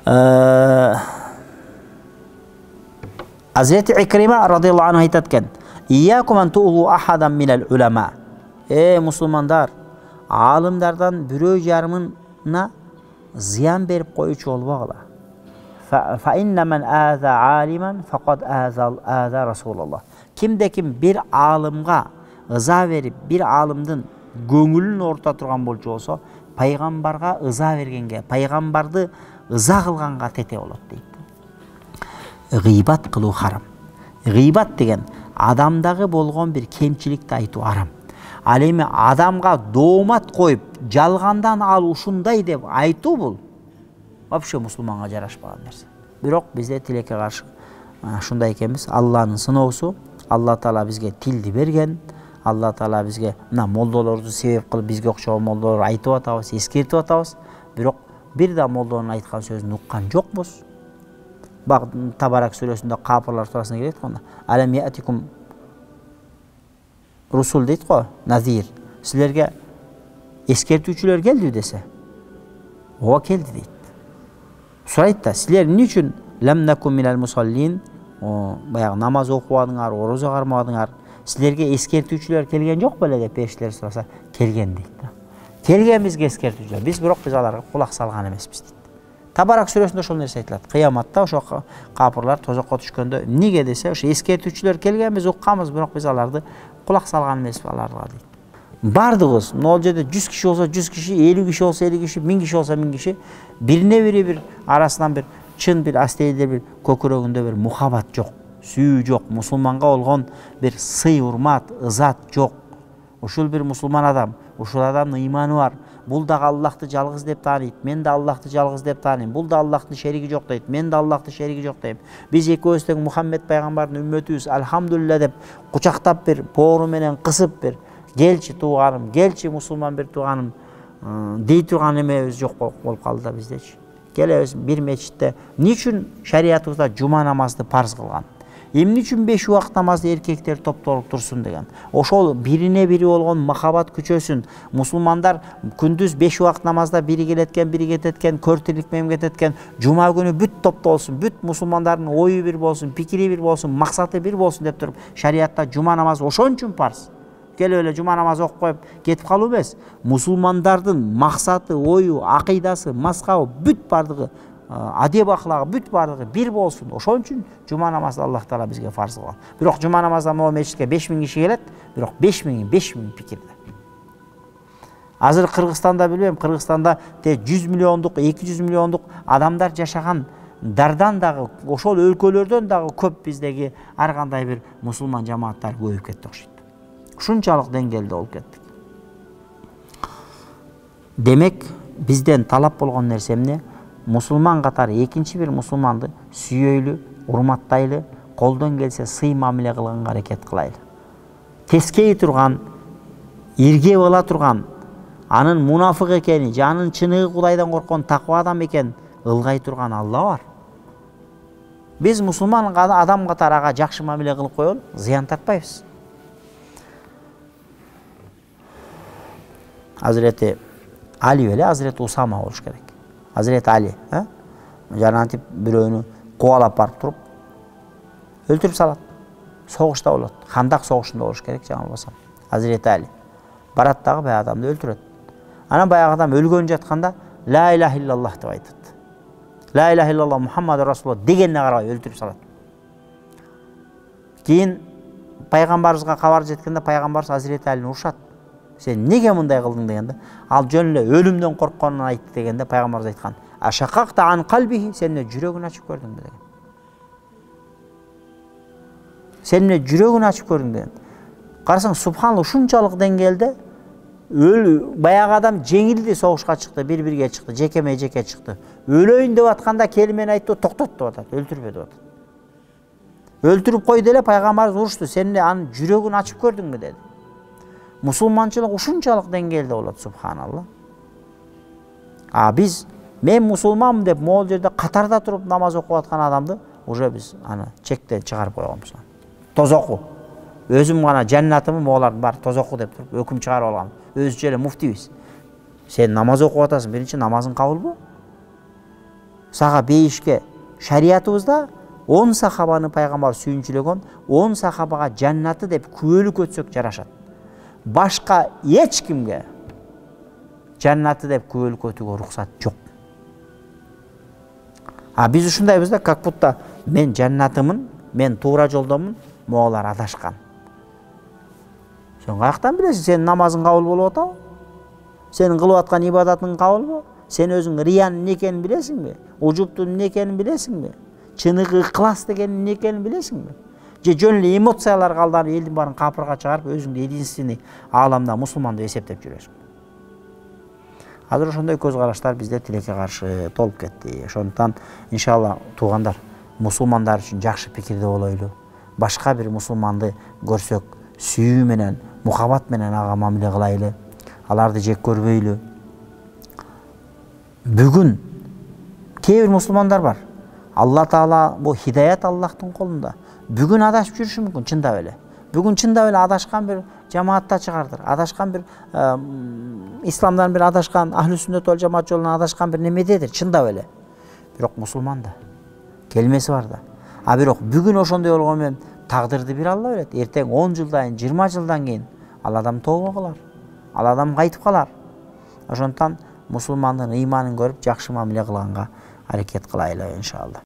Hazreti İkrime radıyallahu anh aytat ekan: "İyyakum an tu'lu ahadan minel ulema." Ey musulmandar, alimlerden biri jarımına ziyan berip koyucu olbagıla. Fa inna men aza aliman faqad aza Rasulullah. Kimde kim bir alimga ıza verip bir alimdin göңүлүн orta turgan bolчу bolsa, paygambarga ıza vergenge, paygambardı ıza kılganга tete bolot deydi. Gıybat kılуу haram. Gıybat degen adamdagı bolgon bir kemçilikti aytуу haram. Al эми адамга доомат коюп, жалгандан ал ушундай деп айтуу бул вообще мусулманга жарашпаган нерсе. Бирок бизде тилекке каршы ушундай экенбиз. Алланын сыноосу, Алла Таала бизге тилди берген. Алла Таала бизге мына молдолорду себеп кылып бизге окшогон молдолор айтып атабыз, эскертип атабыз. Бирок бир да молдонун айткан сөзүн уккан жокпуз. Бак Табарак сүрөсүндө капырлар туурасында келет го. Алам яатикум Rusul deydi ko, nazir. Sizlerge eskertүүчүлөр geldi dese. O geldi deydi. Surayt da sizler niçin lem nakum minel musallin? Bayağı namaz okuwadыңар, oroza karmadыңар. Sizlerge eskertүүчүлөр kelgen jok belе деп peşler surasa, kelgen deydi. Kelgen bizge eskertүүчүлөр. Biz birok biz alarga kulak salgan emesmiz deydi. Tabarak сүрөсүндө ошол нерсе айтылат. Кыяматта ошо капырлар тозокко түшкөндө неге десе, ошо эскертүүчүлөр келген, биз укканбыз, бирок биз аларды кулак салган эмеспиз аларга дейт. Бардыгыбыз, могул жерде 100 киши болсо 100 киши, 50 киши болсо 50 киши, 1000 киши болсо 1000 киши, бирине бири бир арасынан бир чын бир астейде бир көкүрөгүндө бир мухаббат жок, сүйүү жок, мусулманга болгон бир сый, урмат, ызат жок. Ушул бир мусулман адам, ушул адамдын ыйманы бар. Бул да Аллахты жалгыз деп тааныйт. Мен да Аллахты жалгыз деп тааныйм. Бул да Аллахтын шериги жок дейт. Мен да Аллахтын шериги жок дейм. Биз экөөбүз тең Мухаммед пайгамбардын үммөтүбүз. Альхамдулилля деп кучактап бир боору менен кысып бир келчи тууганым, келчи мусулман бир тууганым дей турган эмебиз жок болуп калды да биздечи. Келебиз бир мечитте ничүн шариятыбызда жума намазды парз кылган? Эмне үчүн 5 убакыт намазды эркектер топтолуп турсун деген. Ошол бирине бири болгон махаббат күчөсүн мусулмандар күндүз 5 убакыт намазда бири келеткен, бири кететкен, көртүрлүк менен кететкен, жума күнү бүт топтолсун, бүт мусулмандардын ою бир болсун, пикири бир болсун, максаты бир болсун деп туруп, шариятта жума намазы ошон үчүн парз. Келип эле жума намазы окуп коюп кетип калуу эмес. Мусулмандардын максаты, ою, акыйдасы, мазхабы бүт бардыгы адеп ахлагы бүт бардыгы бир болсун. Ошон үчүн жума намазды Аллах Таала бизге фарз кылган. Бирок жума намазда могу мечитке 5000 киши келет, бирок 5000 пикирде. Азыр Кыргызстанда билбейм, Кыргызстанда 100 миллиондук, 200 миллиондук адамдар жашаган дардан дагы, ошол өлкөлөрдөн дагы көп биздеги ар кандай бир мусулман жамааттар көбөйүп кетти окшойт. Ушунчалык деңгээлде болуп кеттик. Демек, бизден талап болгон нерсе эмне? Мусулман катары экинчи бир мусулманды сүйөйлү, урматтайлы, колдон келсе сый мамиле кылганга аракет кылайлы. Тескей турган, ирге бола турган, анын мунафык экени, жанын чыныгы Кудайдан корккон таква адам экен ылгай турган Алла бар. Биз мусулман адам катары ага жакшы мамиле кылып коелу, зыян тартпайбыз. Hazreti Ali беле Hazreti Usama болуш керек. Hazreti Ali, жанантип бирөөнү кубалап барып туруп өлтүрүп салат. Согушта болот. Хандак согушунда болуш керек, жаңы болсам. Hazreti Ali барат дагы баягы адамды өлтүрөт. Анан баягы адам өлгөн жатканда ла илаха иллаллах деп айтат. Ла илаха иллаллах Мухаммаду Расулуллах дегенне карабай өлтүрүп салат. Кийин пайгамбарыбызга кабар жеткенде пайгамбарыбыз Hazreti Алини урушат. Сен неге мындай кылдың дегенде, ал жөн эле өлүмдөн коркконун айтты дегенде пайгамбарыбыз айткан: "Ашакакта ан калбихи", сен эмне жүрөгүн ачып көрдүңбү деген. Сен эмне жүрөгүн ачып көрдүң деген. Карасаң, субханалла, ушунчалык деңгээлде баягы адам жеңилди, согушка чыкты, бири-бирге чыкты, жеке чыкты. Өлөйүн деп атканда келмени айтты, токтот деп атат, өлтүрбө деп атат. Өлтүрүп койду эле пайгамбарыбыз урушту, сен эмне анын жүрөгүн ачып көрдүңбү деди. Мусулманчылык ушунчалык деңгээлде болот, субханалла. Мен мусулманмын деп могул жерде катарда туруп намаз окуп аткан адамды уже биз аны чектен чыгарып койгонбуз. Тозоку. Өзүм гана жаннатымы, моголардын баары тозоку деп туруп өкүм чыгарып алган. Өзүчө эле муфтийбиз. Сен намаз окуп атасың, биринчи намазың кабылбы? сага бейишке шариятыбызда 10 сахабаны пайгамбар сүйүнчүлөгөн, 10 сахабага жаннаты деп күбөлүк өтсөк жарашат. Башка эч кимге жаннаты деп күбөлүк өтүүгө уруксат жок. А биз ушундайбыз да, как будто мен жаннатымын, мен туура жолдомун, моголар адашкан. Сен каяктан билесиң, сенин намазың кабыл болуп атабы? Сенин кылып аткан ибадатың кабылбы? Сен өзүң риянын эмне экенин билесиңби? Ужуптун эмне экенин билесиңби? Чыныгы ыхлас дегенин эмне экенин билесиңби? Же жөн эле эмоцияларга алданып элдин баарын капырга чыгарып, өзүңдү единственный ааламда мусулман деп эсептеп жүрөсүң. Азыр ошондой көз караштар бизде тилекке каршы толуп кетти. Ошондуктан иншалла туугандар, мусулмандар үчүн жакшы пикирде болойлу. Башка бир мусулманды көрсөк, сүйүү менен, мухаббат менен ага мамиле кылайлы. Аларды жек көрбөйлү. Бүгүн кээ бир мусулмандар бар. Алла Таала, бу хидаят Аллахтын колунда. Бүгүн адашып жүрүшү мүмкүн, чындап эле. Бүгүн чындап эле адашкан бир жамаатта чыгардыр. Адашкан бир исламдан бир адашкан, ахлу сүннет вал жамаат жолунан адашкан бир немедедир, чындап эле. Бирок мусулман да. Келмеси бар да. А бирок бүгүн ошондой болгону менен тагдырды бир Алла берет. Эртең 10 жылдан, 20 жылдан кийин ал адам тооба кылар. Ал адам кайтып калар. Ошондуктан мусулмандын ыйманын көрүп жакшы мамиле кылганга аракет кылайлы иншалла.